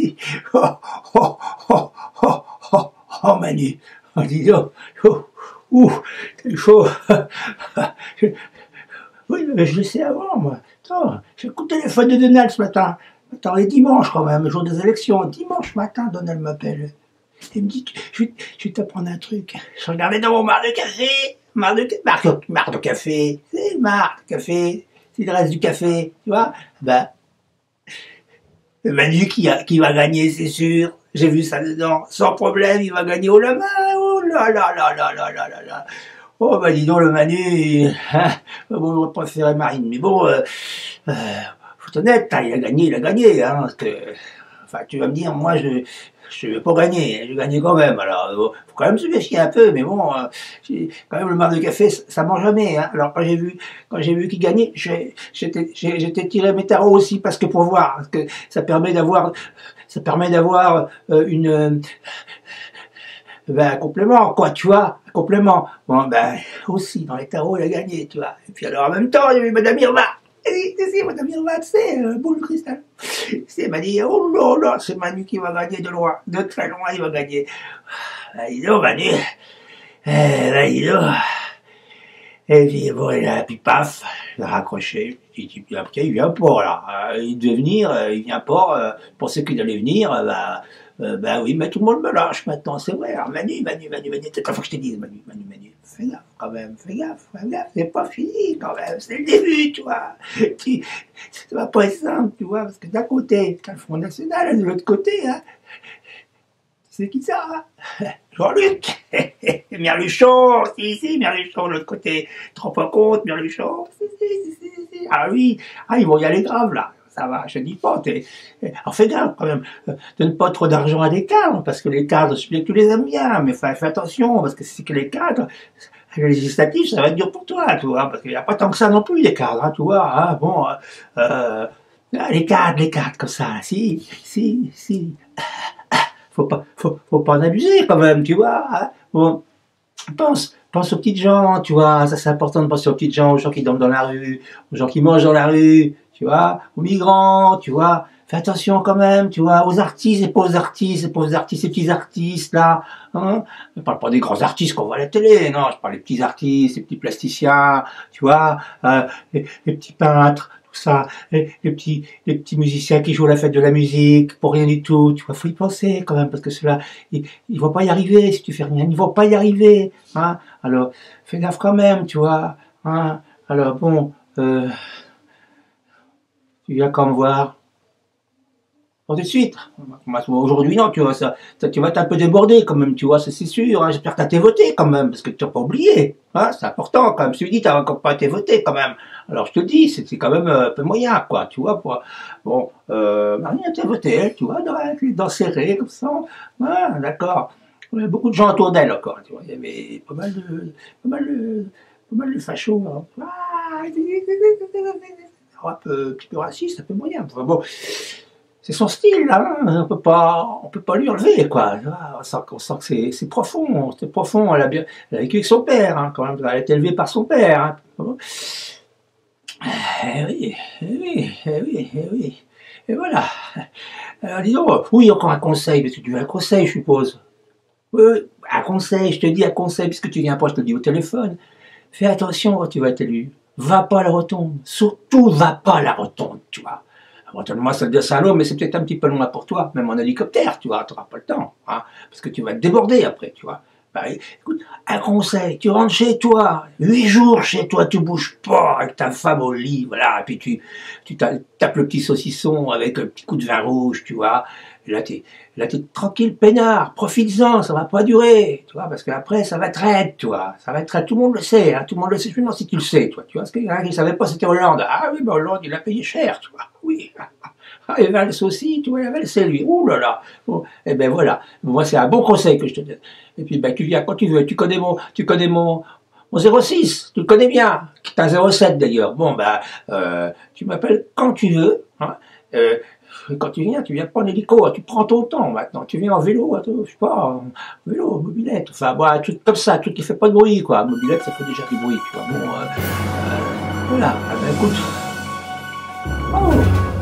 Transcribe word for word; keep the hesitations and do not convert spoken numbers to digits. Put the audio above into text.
dit, oh, oh, oh, oh, oh, oh, Manu, oh, dis donc, oh, ouh, c'est chaud. Oui, mais je le sais avant, moi. Attends, j'ai écouté le téléphone de Donald ce matin. Attends, les dimanches quand même, le jour des élections. Dimanche matin, Donald m'appelle. Il me dit, je vais, je vais t'apprendre un truc. Je regardais dans mon marc de café, marc de, marc, marc de café, c'est le marc de café, c'est le reste du café, tu vois. Ben, Manu qui, a, qui va gagner, c'est sûr. J'ai vu ça dedans, sans problème, il va gagner. Oh la main, oh là là là là là là là là. Oh bah dis donc le Manu, hein, bon, j'aurais préféré Marine, mais bon, euh, euh, faut être honnête, hein, il a gagné, il a gagné, hein, parce que, enfin tu vas me dire, moi je je vais pas gagner, je gagne quand même, alors bon, faut quand même se méfier un peu, mais bon, euh, quand même le marc de café, ça, ça mange jamais, hein. Alors quand j'ai vu, quand j'ai vu qu'il gagnait, j'étais j'étais tiré mes tarots aussi, parce que pour voir, parce que ça permet d'avoir, ça permet d'avoir euh, une euh, ben, un complément, quoi, tu vois, un complément. Bon, ben, aussi, dans les tarots, il a gagné, tu vois. Et puis alors, en même temps, il y a eu Madame Irma. Et tu sais, Madame Irma, tu sais, euh, boule de cristal. Tu sais, elle m'a dit, oh là là, c'est Manu qui va gagner de loin, de très loin, il va gagner. Ben, dis donc, Manu. Eh, ben, dis donc. Et puis, bon, et là, puis paf, il a raccroché. Il dit, ok, il vient pas, là. Il devait venir, il vient pas. Je pensais qu'il allait venir, ben, Euh, ben oui, mais tout le monde me lâche maintenant, c'est vrai. Alors Manu, Manu, Manu, Manu, c'est faut que je te dise, Manu, Manu, Manu, fais gaffe quand même, fais gaffe, fais gaffe, c'est pas fini quand même, c'est le début, tu vois. Tu, ça va pas être simple, tu vois, parce que d'un côté, t'as le Front National, et de l'autre côté, hein, c'est qui ça, hein? Jean-Luc, Merluchon, si, si, Merluchon, de l'autre côté, tu te rends pas compte, Merluchon, si, si, si, si, si, ah oui, ah, ils vont y aller grave, là. Ça va, je te dis pas, t'es... Alors fais gaffe quand même, donne pas trop d'argent à des cadres, parce que les cadres, je sais bien que tu les aimes bien, mais fais, fais attention, parce que c'est que les cadres, les législatifs, ça va être dur pour toi, tu vois, parce qu'il n'y a pas tant que ça non plus, les cadres, hein, tu vois, hein, bon, euh, les cadres, les cadres, comme ça, si, si, si, faut pas, faut, faut pas en abuser quand même, tu vois, hein, bon, pense, pense aux petites gens, tu vois, ça c'est important de penser aux petites gens, aux gens qui dorment dans la rue, aux gens qui mangent dans la rue, tu vois, aux migrants, tu vois, fais attention quand même, tu vois, aux artistes et pas aux artistes, et pas aux artistes, ces petits artistes là, hein. Je parle pas des grands artistes qu'on voit à la télé, non, je parle des petits artistes, des petits plasticiens, tu vois, euh, les, les petits peintres, tout ça, les, les petits, les petits musiciens qui jouent à la fête de la musique, pour rien du tout, tu vois, faut y penser quand même, parce que ceux-là, ils, ils vont pas y arriver si tu fais rien, ils vont pas y arriver, hein. Alors, fais gaffe quand même, tu vois, hein. Alors bon, euh, tu viens quand me voir? Pas tout de suite. Aujourd'hui, non, tu vois, ça, ça, tu vas être un peu débordé quand même, tu vois, ça c'est sûr, hein. J'espère que t'as été voté quand même, parce que tu n'as pas oublié, hein, c'est important quand même. Je te dis, t'as encore pas été voté quand même. Alors je te dis, c'est quand même un peu moyen, quoi, tu vois, pour, bon, euh, Marine a été votée, tu vois, dans les dents serrées, comme ça, ouais, d'accord. Il y avait beaucoup de gens autour d'elle encore, tu vois, il y avait pas mal de, pas mal de, pas mal de fachos, hein. Ah, un peu, un petit peu raciste, un peu moyen. Enfin, bon, c'est son style, là, hein. On peut pas, on peut pas lui enlever, quoi. On sent, on sent que c'est profond, c'est profond. Elle a bien, elle a vécu avec son père, hein, quand même. Elle a été élevée par son père. Hein. Eh oui, eh oui, eh oui, eh oui. Et voilà. Alors dis donc, oui, encore un conseil, parce que tu veux un conseil, je suppose. Oui, un conseil, je te dis un conseil, puisque tu viens pas, je te le dis au téléphone. Fais attention quand tu vas être élu. Va pas à la rotonde. Surtout, va pas à la rotonde, tu vois. Éventuellement, ça devient salaud, mais c'est peut-être un petit peu loin pour toi, même en hélicoptère, tu vois, tu n'auras pas le temps, hein, parce que tu vas te déborder après, tu vois. Bah, écoute, un conseil, tu rentres chez toi, huit jours chez toi, tu bouges pas avec ta femme au lit, voilà, et puis tu, tu tapes le petit saucisson avec un petit coup de vin rouge, tu vois. Et là, t'es, là, t'es tranquille, peinard, profites-en, ça va pas durer, tu vois, parce qu'après, ça va être raide, tu vois, ça va être raide, tout le monde le sait, hein, tout le monde le sait, je me demande si tu le sais, toi, tu vois, parce qu'il y en a qui ne savaient pas, c'était Hollande. Ah oui, ben Hollande, il a payé cher, tu vois, oui. Ah, et Valls aussi, tu vois, Valls, c'est lui, ouh là là, bon, et ben voilà, moi, c'est un bon conseil que je te donne. Et puis, ben, tu viens quand tu veux, tu connais mon, tu connais mon, mon zéro six, tu le connais bien, t'as zéro sept d'ailleurs, bon, ben, euh, tu m'appelles quand tu veux, hein, euh, quand tu viens, tu viens pas en hélico, tu prends ton temps maintenant, tu viens en vélo, je sais pas, en vélo, mobilette, enfin, bon, un truc comme ça, un truc qui fait pas de bruit, quoi. Mobilette, ça fait déjà du bruit, tu vois. Bon, euh, euh, voilà, ah ben, écoute. Oh.